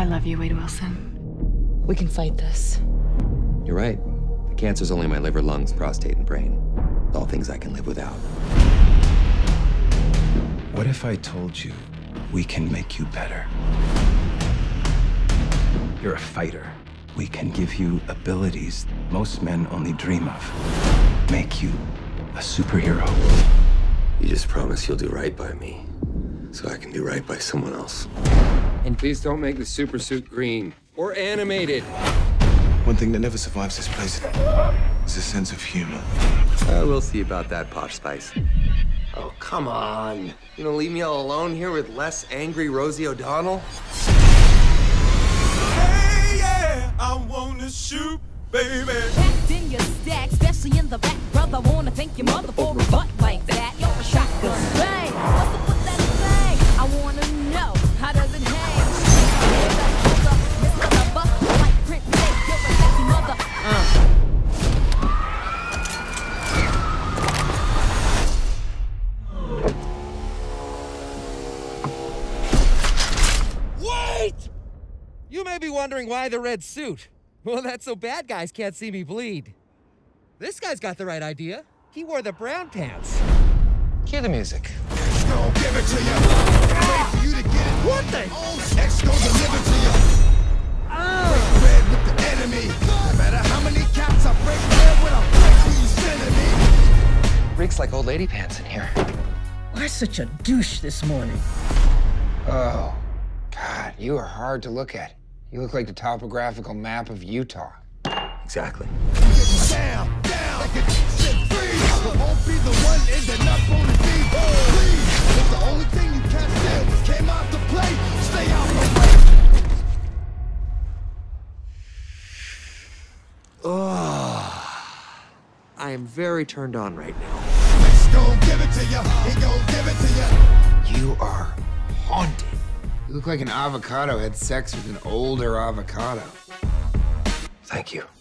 I love you, Wade Wilson. We can fight this. You're right. The cancer's only in my liver, lungs, prostate, and brain. All things I can live without. What if I told you we can make you better? You're a fighter. We can give you abilities most men only dream of. Make you a superhero. You just promise you'll do right by me, so I can do right by someone else. And please don't make the super suit green or animated. One thing that never survives this place is a sense of humor. We'll see about that, Posh Spice. Oh, come on. You gonna leave me all alone here with less angry Rosie O'Donnell? Hey, yeah, I wanna shoot, baby. Packed in your stack, especially in the back, brother. Wanna thank your mother for a butt like that. You're a shotgun. Bang! What's up with that thing? I wanna know, how does it hang? Hold up, Mr. Lover, like print tape, you're a sexy mother. Wait! You may be wondering why the red suit. Well, that's so bad guys can't see me bleed. This guy's got the right idea. He wore the brown pants. Cue the music. X gon' give it to you. Wait for you to get it. What the? X gon' deliver to you. Break bread with the enemy. No matter how many cats I break bread with, I'll break who you sending me. Reeks like old lady pants in here. Why such a douche this morning? Oh, God, you are hard to look at. You look like the topographical map of Utah. Exactly. Down, like a shit freeze. I won't be the one ending up on the beat. Please, if the only thing you can't steal came out to play, stay out my way. I am very turned on right now. X gon' give it to you. He gon' give it to you. You are haunted. You look like an avocado had sex with an older avocado. Thank you.